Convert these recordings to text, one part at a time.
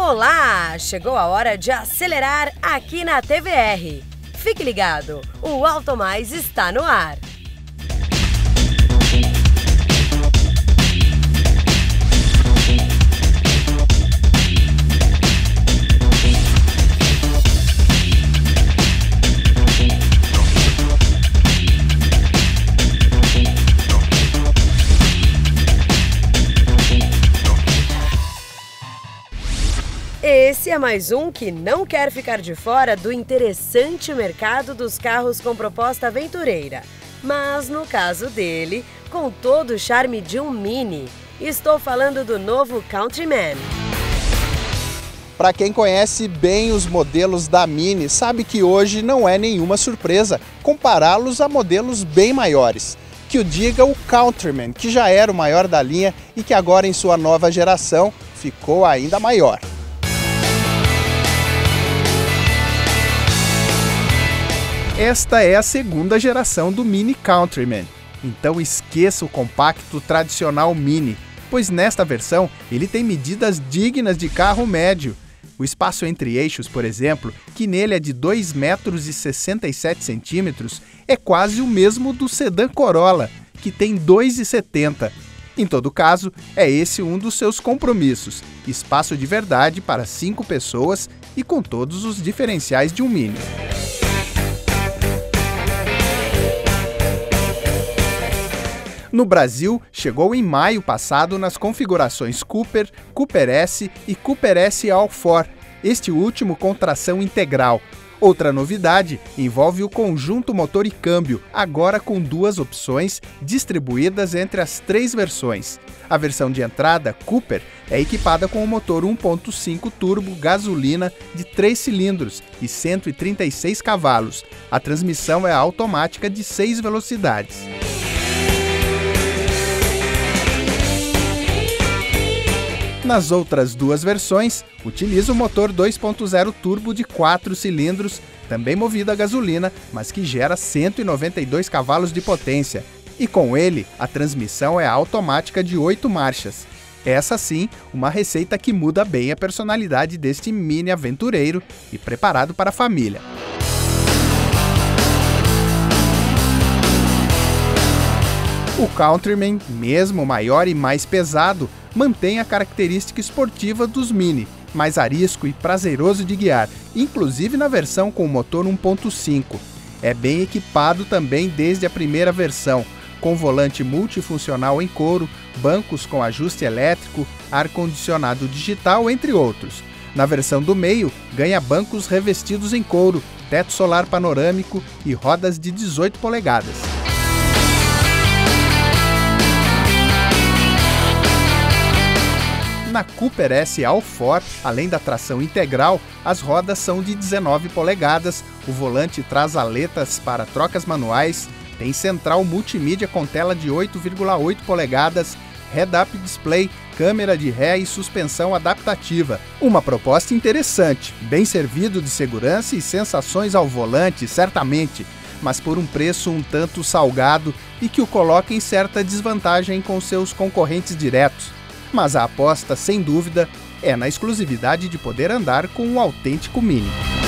Olá! Chegou a hora de acelerar aqui na TVR. Fique ligado, o Auto Mais está no ar. Esse é mais um que não quer ficar de fora do interessante mercado dos carros com proposta aventureira. Mas no caso dele, com todo o charme de um Mini. Estou falando do novo Countryman. Para quem conhece bem os modelos da Mini, sabe que hoje não é nenhuma surpresa compará-los a modelos bem maiores. Que o diga o Countryman, que já era o maior da linha e que agora em sua nova geração ficou ainda maior. Esta é a segunda geração do Mini Countryman, então esqueça o compacto tradicional Mini, pois nesta versão ele tem medidas dignas de carro médio. O espaço entre eixos, por exemplo, que nele é de 2,67 m, é quase o mesmo do sedã Corolla, que tem 2,70 m. Em todo caso, é esse um dos seus compromissos, espaço de verdade para 5 pessoas e com todos os diferenciais de um Mini. No Brasil, chegou em maio passado nas configurações Cooper, Cooper S e Cooper S All-4, este último com tração integral. Outra novidade envolve o conjunto motor e câmbio, agora com 2 opções distribuídas entre as 3 versões. A versão de entrada, Cooper, é equipada com um motor 1.5 turbo gasolina de 3 cilindros e 136 cavalos. A transmissão é automática de 6 velocidades. Nas outras 2 versões, utiliza o motor 2.0 turbo de 4 cilindros, também movido a gasolina, mas que gera 192 cavalos de potência. E com ele, a transmissão é automática de 8 marchas. Essa sim, uma receita que muda bem a personalidade deste Mini aventureiro e preparado para a família. O Countryman, mesmo maior e mais pesado, mantém a característica esportiva dos Mini, mais arisco e prazeroso de guiar, inclusive na versão com motor 1.5. É bem equipado também desde a primeira versão, com volante multifuncional em couro, bancos com ajuste elétrico, ar-condicionado digital, entre outros. Na versão do meio, ganha bancos revestidos em couro, teto solar panorâmico e rodas de 18 polegadas. Na Cooper S All-4, além da tração integral, as rodas são de 19 polegadas, o volante traz aletas para trocas manuais, tem central multimídia com tela de 8,8 polegadas, head-up display, câmera de ré e suspensão adaptativa. Uma proposta interessante, bem servido de segurança e sensações ao volante, certamente, mas por um preço um tanto salgado e que o coloca em certa desvantagem com seus concorrentes diretos. Mas a aposta, sem dúvida, é na exclusividade de poder andar com um autêntico Mini.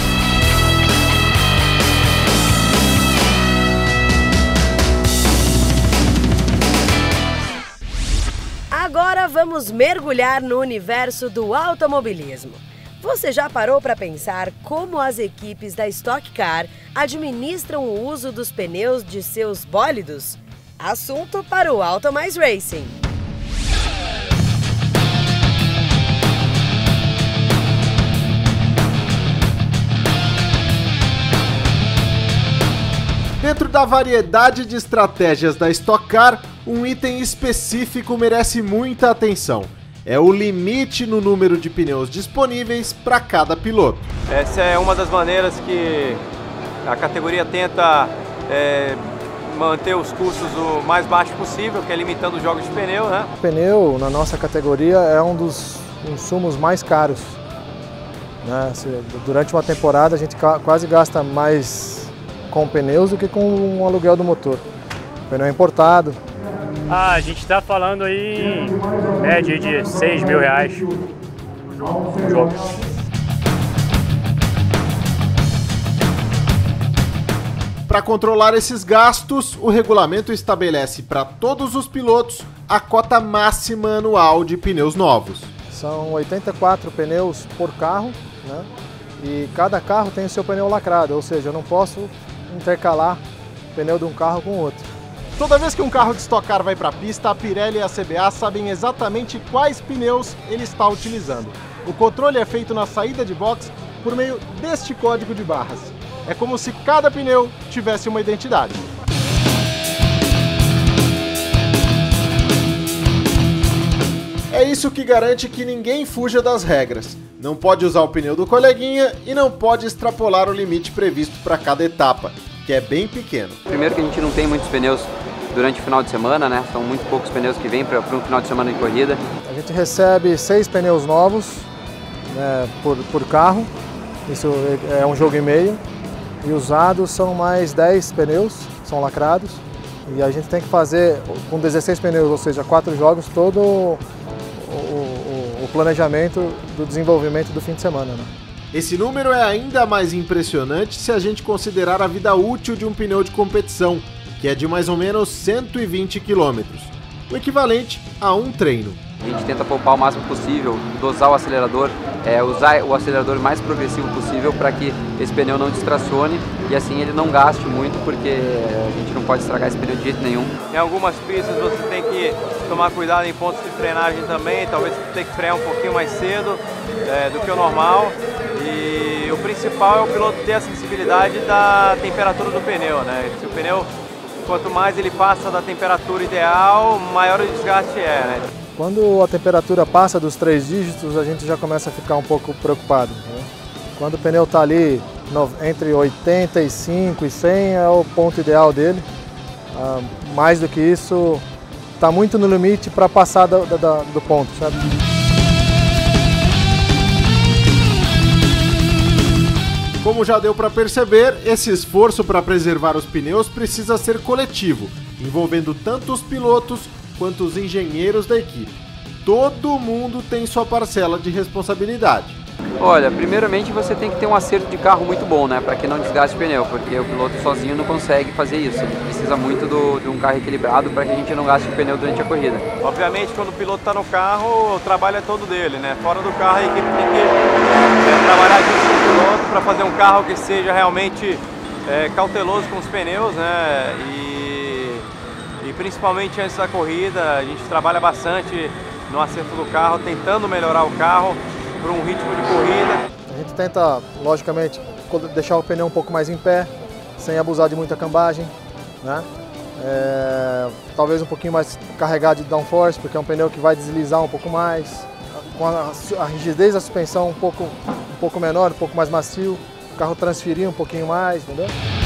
Agora vamos mergulhar no universo do automobilismo. Você já parou para pensar como as equipes da Stock Car administram o uso dos pneus de seus bólidos? Assunto para o Auto Mais Racing. Dentro da variedade de estratégias da Stock Car, um item específico merece muita atenção. É o limite no número de pneus disponíveis para cada piloto. Essa é uma das maneiras que a categoria tenta manter os custos o mais baixo possível, que é limitando os jogos de pneu, né? O pneu, na nossa categoria, é um dos insumos mais caros, né? Durante uma temporada, a gente quase gasta mais com pneus do que com um aluguel do motor. O pneu é importado. A gente está falando aí em média de R$6.000. jogos. Para controlar esses gastos, o regulamento estabelece para todos os pilotos a cota máxima anual de pneus novos. São 84 pneus por carro, né? E cada carro tem o seu pneu lacrado, ou seja, eu não posso intercalar o pneu de um carro com o outro. Toda vez que um carro de Stock Car vai para a pista, a Pirelli e a CBA sabem exatamente quais pneus ele está utilizando. O controle é feito na saída de box por meio deste código de barras. É como se cada pneu tivesse uma identidade. É isso que garante que ninguém fuja das regras. Não pode usar o pneu do coleguinha e não pode extrapolar o limite previsto para cada etapa, que é bem pequeno. Primeiro que a gente não tem muitos pneus durante o final de semana, né? São muito poucos pneus que vêm para um final de semana de corrida. A gente recebe 6 pneus novos, né, por carro, isso é um jogo e meio. E usados são mais 10 pneus, são lacrados. E a gente tem que fazer, com 16 pneus, ou seja, 4 jogos, todo o planejamento do desenvolvimento do fim de semana, né? Esse número é ainda mais impressionante se a gente considerar a vida útil de um pneu de competição, que é de mais ou menos 120 km, o equivalente a um treino. A gente tenta poupar o máximo possível, dosar o acelerador, usar o acelerador mais progressivo possível para que esse pneu não distracione e assim ele não gaste muito, porque a gente não pode estragar esse pneu de jeito nenhum. Em algumas pistas você tem que tomar cuidado em pontos de frenagem também, talvez você tenha que frear um pouquinho mais cedo do que o normal. E o principal é o piloto ter a sensibilidade da temperatura do pneu, né? Se o pneu, quanto mais ele passa da temperatura ideal, maior o desgaste é, né? Quando a temperatura passa dos 3 dígitos, a gente já começa a ficar um pouco preocupado, né? Quando o pneu está ali entre 85 e 100 é o ponto ideal dele. Mais do que isso, está muito no limite para passar do ponto, sabe? Como já deu para perceber, esse esforço para preservar os pneus precisa ser coletivo, envolvendo tanto os pilotos quanto os engenheiros da equipe. Todo mundo tem sua parcela de responsabilidade. Olha, primeiramente você tem que ter um acerto de carro muito bom, né, para que não desgaste o pneu, porque o piloto sozinho não consegue fazer isso. Ele precisa muito de um carro equilibrado para que a gente não gaste o pneu durante a corrida. Obviamente, quando o piloto está no carro, o trabalho é todo dele, né? Fora do carro, a equipe tem que trabalhar junto com o piloto para fazer um carro que seja realmente cauteloso com os pneus, né? E principalmente antes da corrida, a gente trabalha bastante no acerto do carro, tentando melhorar o carro para um ritmo de corrida. A gente tenta, logicamente, deixar o pneu um pouco mais em pé, sem abusar de muita cambagem, né? Talvez um pouquinho mais carregado de downforce, porque é um pneu que vai deslizar um pouco mais, com a rigidez da suspensão um pouco menor, um pouco mais macio, o carro transferir um pouquinho mais, entendeu?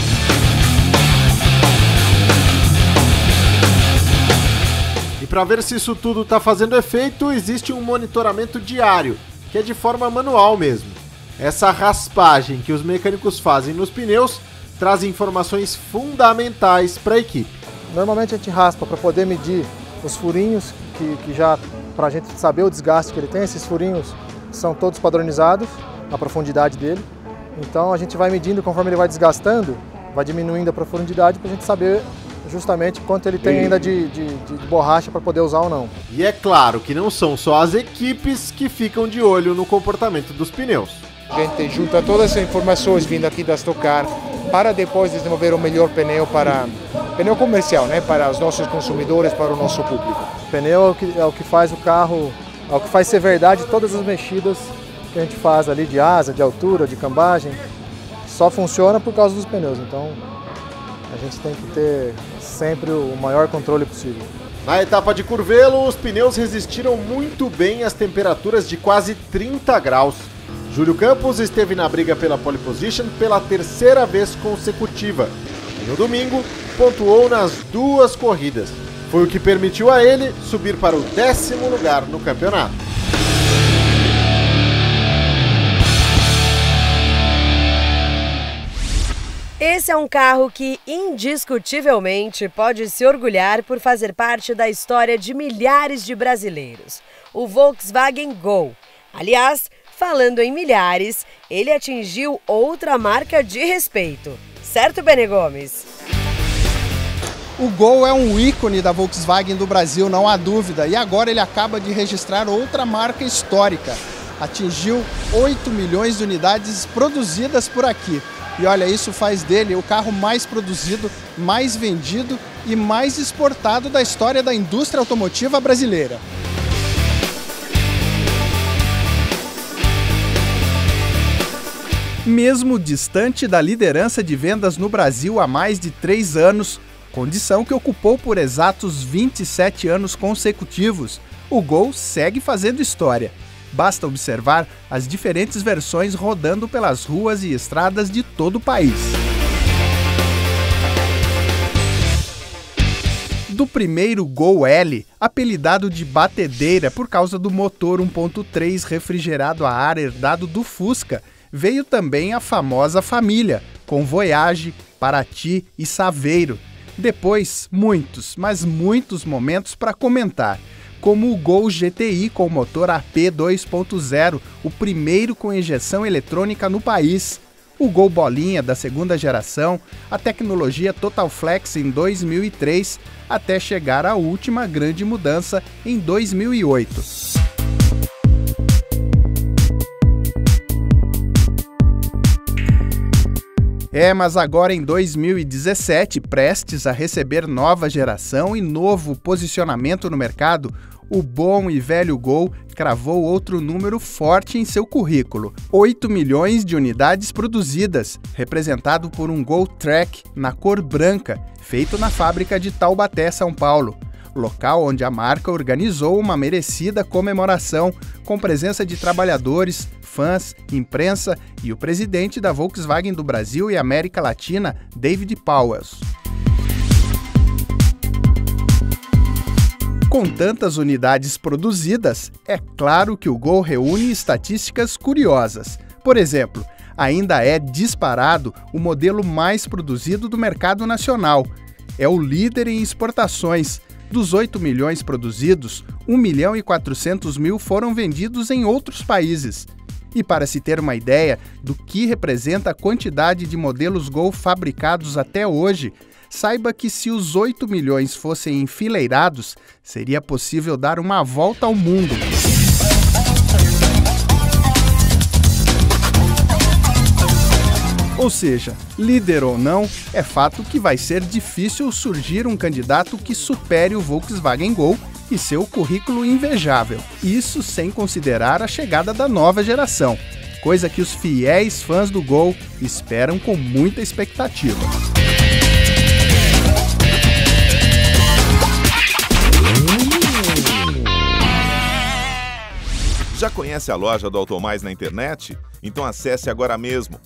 E para ver se isso tudo está fazendo efeito, existe um monitoramento diário, que é de forma manual mesmo. Essa raspagem que os mecânicos fazem nos pneus traz informações fundamentais para a equipe. Normalmente a gente raspa para poder medir os furinhos, que já para a gente saber o desgaste que ele tem. Esses furinhos são todos padronizados, a profundidade dele. Então a gente vai medindo conforme ele vai desgastando, vai diminuindo a profundidade para a gente saber justamente quanto ele tem ainda de borracha para poder usar ou não. E é claro que não são só as equipes que ficam de olho no comportamento dos pneus. A gente junta todas as informações vindo aqui da Stock Car para depois desenvolver o melhor pneu pneu comercial, né, para os nossos consumidores, para o nosso público. O pneu é o que faz o carro, é o que faz ser verdade todas as mexidas que a gente faz ali de asa, de altura, de cambagem. Só funciona por causa dos pneus, então a gente tem que ter sempre o maior controle possível. Na etapa de Curvelo, os pneus resistiram muito bem às temperaturas de quase 30 graus. Júlio Campos esteve na briga pela pole position pela 3ª vez consecutiva. E no domingo, pontuou nas 2 corridas. Foi o que permitiu a ele subir para o 10º lugar no campeonato. Esse é um carro que, indiscutivelmente, pode se orgulhar por fazer parte da história de milhares de brasileiros. O Volkswagen Gol. Aliás, falando em milhares, ele atingiu outra marca de respeito. Certo, Bene Gomes? O Gol é um ícone da Volkswagen do Brasil, não há dúvida. E agora ele acaba de registrar outra marca histórica. Atingiu 8 milhões de unidades produzidas por aqui. E olha, isso faz dele o carro mais produzido, mais vendido e mais exportado da história da indústria automotiva brasileira. Mesmo distante da liderança de vendas no Brasil há mais de 3 anos, condição que ocupou por exatos 27 anos consecutivos, o Gol segue fazendo história. Basta observar as diferentes versões rodando pelas ruas e estradas de todo o país. Do primeiro Gol L, apelidado de batedeira por causa do motor 1.3 refrigerado a ar herdado do Fusca, veio também a famosa família, com Voyage, Paraty e Saveiro. Depois, muitos, mas muitos momentos para comentar, como o Gol GTI com motor AP 2.0, o primeiro com injeção eletrônica no país, o Gol Bolinha da segunda geração, a tecnologia Total Flex em 2003, até chegar à última grande mudança em 2008. Mas agora em 2017, prestes a receber nova geração e novo posicionamento no mercado, o bom e velho Gol cravou outro número forte em seu currículo: 8 milhões de unidades produzidas, representado por um Gol Track na cor branca, feito na fábrica de Taubaté, São Paulo. Local onde a marca organizou uma merecida comemoração, com presença de trabalhadores, fãs, imprensa e o presidente da Volkswagen do Brasil e América Latina, David Powers. Com tantas unidades produzidas, é claro que o Gol reúne estatísticas curiosas. Por exemplo, ainda é disparado o modelo mais produzido do mercado nacional. É o líder em exportações. Dos 8 milhões produzidos, 1.400.000 foram vendidos em outros países. E para se ter uma ideia do que representa a quantidade de modelos Gol fabricados até hoje, saiba que se os 8 milhões fossem enfileirados, seria possível dar uma volta ao mundo. Ou seja, líder ou não, é fato que vai ser difícil surgir um candidato que supere o Volkswagen Gol e seu currículo invejável. Isso sem considerar a chegada da nova geração, coisa que os fiéis fãs do Gol esperam com muita expectativa. Já conhece a loja do Automais na internet? Então acesse agora mesmo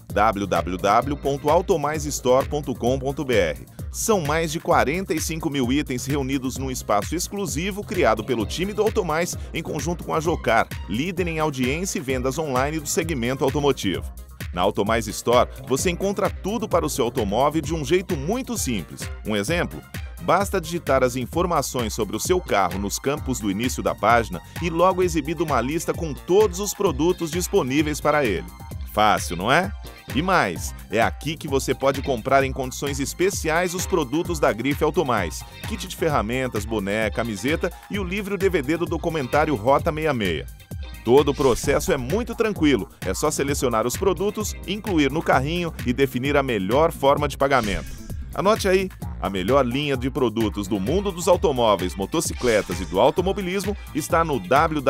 www.automaisstore.com.br. São mais de 45 mil itens reunidos num espaço exclusivo criado pelo time do Automais em conjunto com a Jocar, líder em audiência e vendas online do segmento automotivo. Na Automais Store, você encontra tudo para o seu automóvel de um jeito muito simples. Um exemplo? Basta digitar as informações sobre o seu carro nos campos do início da página e logo é exibida uma lista com todos os produtos disponíveis para ele. Fácil, não é? E mais, é aqui que você pode comprar em condições especiais os produtos da grife Automais, kit de ferramentas, boné, camiseta e o livro DVD do documentário Rota 66. Todo o processo é muito tranquilo, é só selecionar os produtos, incluir no carrinho e definir a melhor forma de pagamento. Anote aí, a melhor linha de produtos do mundo dos automóveis, motocicletas e do automobilismo está no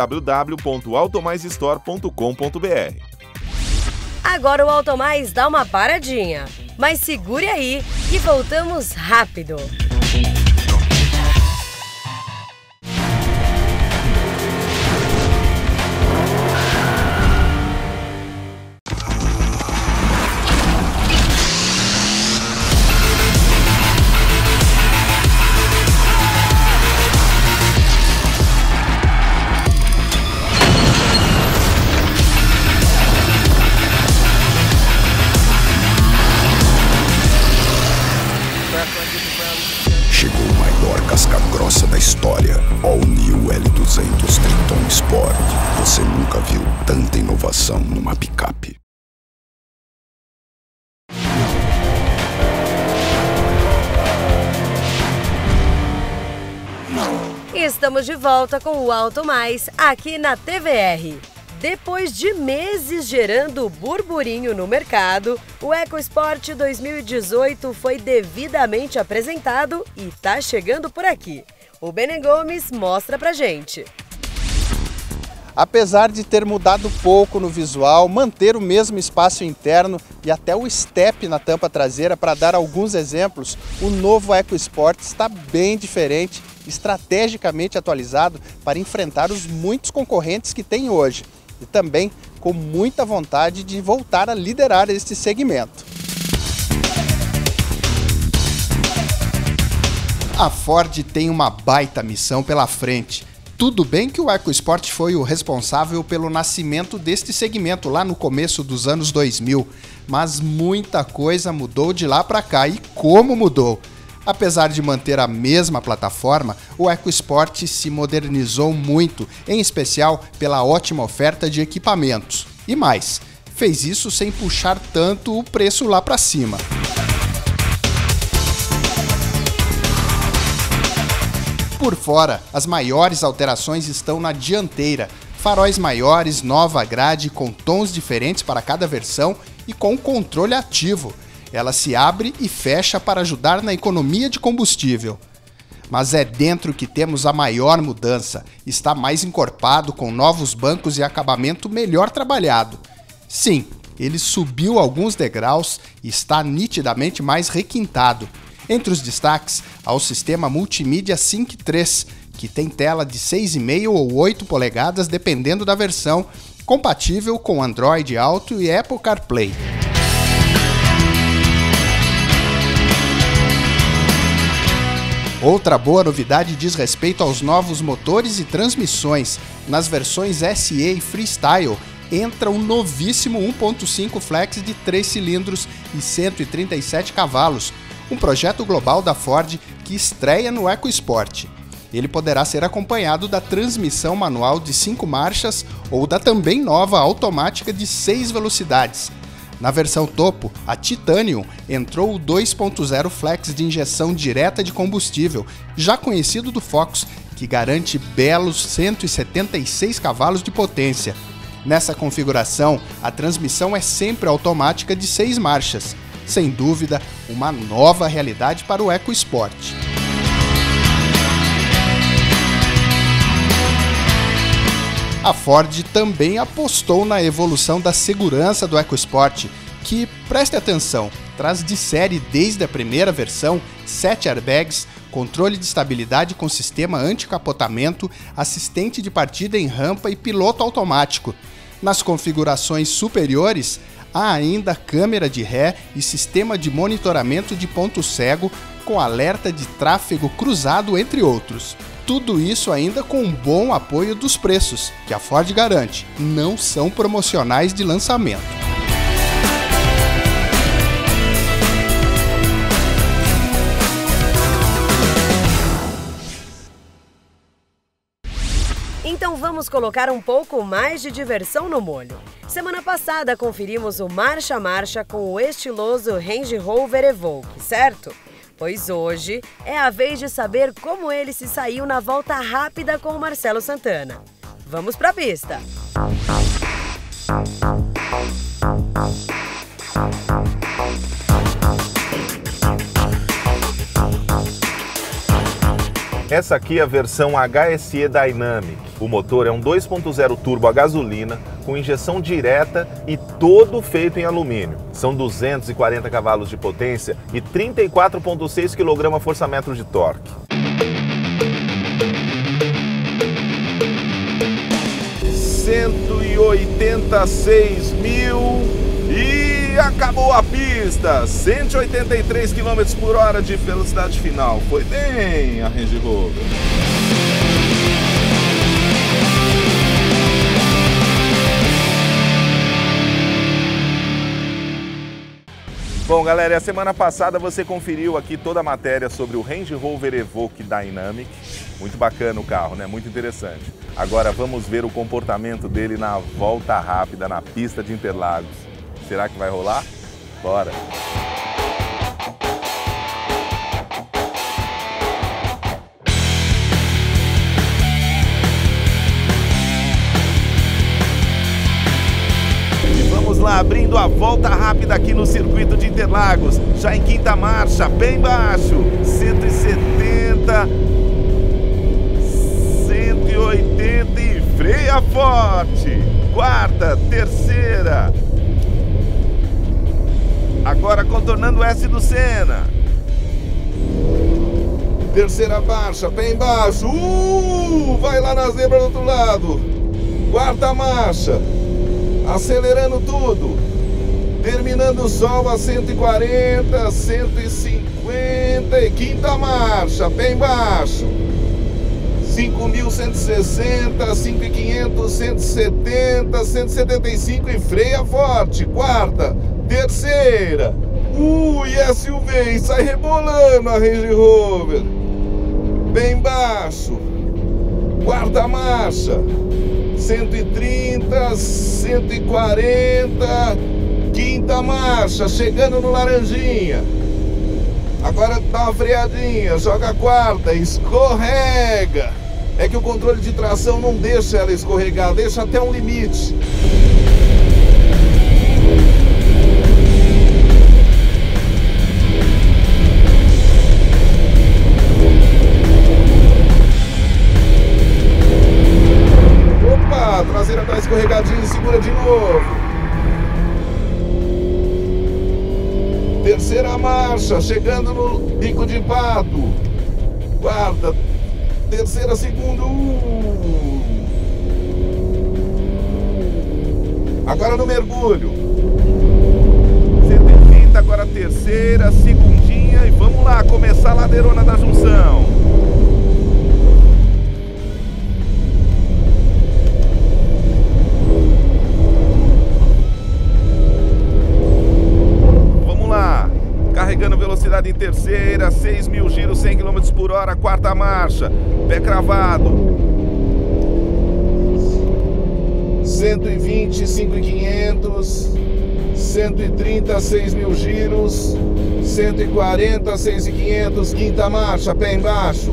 www.automaisstore.com.br. Agora o Automais dá uma paradinha, mas segure aí que voltamos rápido. Chegou tanta inovação numa picape. Estamos de volta com o Auto Mais aqui na TVR. Depois de meses gerando burburinho no mercado, o EcoSport 2018 foi devidamente apresentado e está chegando por aqui. O Bene Gomes mostra pra gente. Apesar de ter mudado pouco no visual, manter o mesmo espaço interno e até o step na tampa traseira, para dar alguns exemplos, o novo EcoSport está bem diferente, estrategicamente atualizado para enfrentar os muitos concorrentes que tem hoje e também com muita vontade de voltar a liderar este segmento. A Ford tem uma baita missão pela frente. Tudo bem que o EcoSport foi o responsável pelo nascimento deste segmento lá no começo dos anos 2000, mas muita coisa mudou de lá para cá. E como mudou? Apesar de manter a mesma plataforma, o EcoSport se modernizou muito, em especial pela ótima oferta de equipamentos. E mais, fez isso sem puxar tanto o preço lá para cima. Por fora, as maiores alterações estão na dianteira. Faróis maiores, nova grade com tons diferentes para cada versão e com controle ativo. Ela se abre e fecha para ajudar na economia de combustível. Mas é dentro que temos a maior mudança. Está mais encorpado, com novos bancos e acabamento melhor trabalhado. Sim, ele subiu alguns degraus e está nitidamente mais requintado. Entre os destaques, há o sistema multimídia Sync 3, que tem tela de 6,5 ou 8 polegadas, dependendo da versão, compatível com Android Auto e Apple CarPlay. Outra boa novidade diz respeito aos novos motores e transmissões. Nas versões SE e Freestyle, entra um novíssimo 1.5 Flex de 3 cilindros e 137 cavalos, um projeto global da Ford que estreia no EcoSport. Ele poderá ser acompanhado da transmissão manual de 5 marchas ou da também nova automática de 6 velocidades. Na versão topo, a Titanium, entrou o 2.0 Flex de injeção direta de combustível, já conhecido do Focus, que garante belos 176 cavalos de potência. Nessa configuração, a transmissão é sempre automática de 6 marchas. Sem dúvida, uma nova realidade para o EcoSport. A Ford também apostou na evolução da segurança do EcoSport, que, preste atenção, traz de série desde a primeira versão 7 airbags, controle de estabilidade com sistema anti-capotamento, assistente de partida em rampa e piloto automático. Nas configurações superiores, há ainda câmera de ré e sistema de monitoramento de ponto cego com alerta de tráfego cruzado, entre outros. Tudo isso ainda com um bom apoio dos preços, que a Ford garante, não são promocionais de lançamento. Então vamos colocar um pouco mais de diversão no molho. Semana passada conferimos o Marcha a Marcha com o estiloso Range Rover Evoque, certo? Pois hoje é a vez de saber como ele se saiu na volta rápida com o Marcelo Santana. Vamos pra pista! Essa aqui é a versão HSE Dynamic. O motor é um 2.0 turbo a gasolina, com injeção direta e todo feito em alumínio. São 240 cavalos de potência e 34,6 kgfm de torque. 186 mil e acabou a pista! 183 km/h de velocidade final. Foi bem a Range Rover. Bom, galera, a semana passada você conferiu aqui toda a matéria sobre o Range Rover Evoque Dynamic. Muito bacana o carro, né? Muito interessante. Agora vamos ver o comportamento dele na volta rápida, na pista de Interlagos. Será que vai rolar? Bora! Vamos lá, abrindo a volta rápida aqui no circuito de Interlagos, já em quinta marcha, bem baixo, 170, 180 e freia forte, quarta, terceira, agora contornando o S do Senna, terceira marcha, bem baixo, vai lá na zebra do outro lado, quarta marcha, acelerando tudo, terminando o sol a 140, 150 e quinta marcha, bem baixo, 5.160, 5.500, 170, 175 e freia forte, quarta, terceira, e SUV, sai rebolando a Range Rover, bem baixo, quarta marcha, 130, 140, quinta marcha, chegando no laranjinha. Agora dá uma freadinha, joga a quarta, escorrega. É que o controle de tração não deixa ela escorregar, deixa até um limite. A traseira dá escorregadinha e segura de novo. Terceira marcha, chegando no bico de pato. Quarta, terceira, segunda. Agora no mergulho. 130, agora terceira, segundinha e vamos lá, começar a ladeirona da junção. Carregando velocidade em terceira, 6.000 giros, 100 km por hora, quarta marcha, pé cravado, 120, 5.500, 130, 6.000 giros, 140, 6.500, quinta marcha, pé embaixo,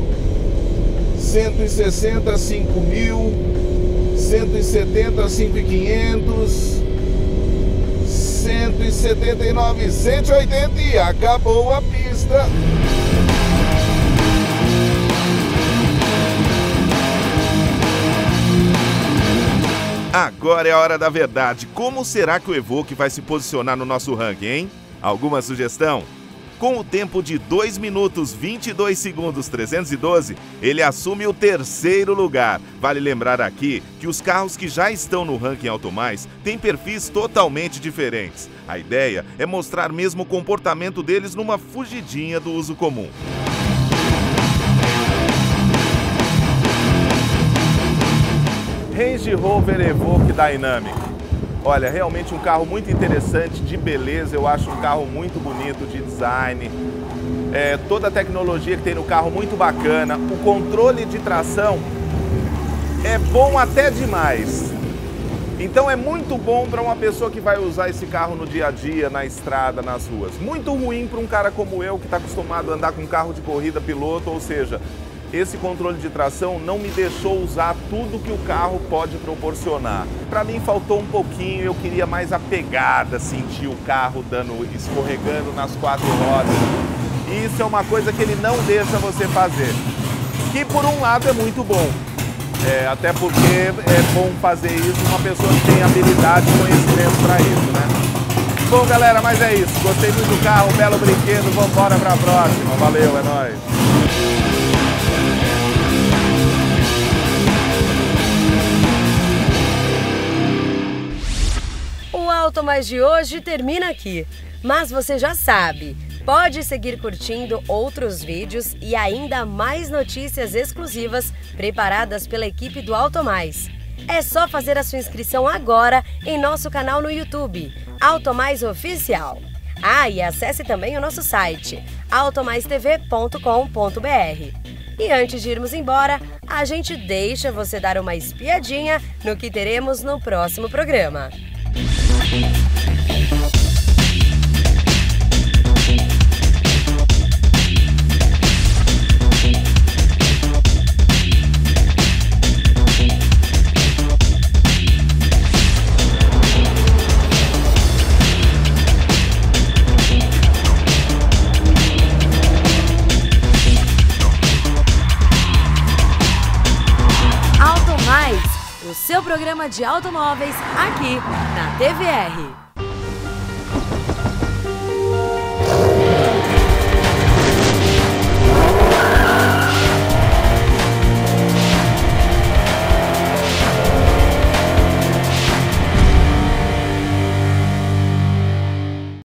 160, 5.000, 170, 5.500, 179, 180 e acabou a pista. Agora é a hora da verdade. Como será que o Evoque vai se posicionar no nosso ranking, hein? Alguma sugestão? Com o tempo de 2 minutos 22 segundos 312, ele assume o terceiro lugar. Vale lembrar aqui que os carros que já estão no ranking Automais têm perfis totalmente diferentes. A ideia é mostrar mesmo o comportamento deles numa fugidinha do uso comum. Range Rover Evoque Dynamic. Olha, realmente um carro muito interessante, de beleza, eu acho um carro muito bonito de design. Toda a tecnologia que tem no carro muito bacana. O controle de tração é bom até demais. Então é muito bom para uma pessoa que vai usar esse carro no dia a dia, na estrada, nas ruas. Muito ruim para um cara como eu que está acostumado a andar com carro de corrida piloto, ou seja, esse controle de tração não me deixou usar tudo que o carro pode proporcionar. Para mim faltou um pouquinho, eu queria mais a pegada, sentir o carro escorregando nas 4 rodas. E isso é uma coisa que ele não deixa você fazer. Que por um lado é muito bom. Até porque é bom fazer isso uma pessoa que tem habilidade e conhecimento para isso, né? Bom, galera, mas é isso. Gostei muito do carro, belo brinquedo. Vamos embora para a próxima. Valeu, é nóis. O Automais de hoje termina aqui, mas você já sabe, pode seguir curtindo outros vídeos e ainda mais notícias exclusivas preparadas pela equipe do Automais. É só fazer a sua inscrição agora em nosso canal no YouTube, Automais Oficial. E acesse também o nosso site, automaistv.com.br. E antes de irmos embora, a gente deixa você dar uma espiadinha no que teremos no próximo programa. O seu programa de automóveis aqui na TVR.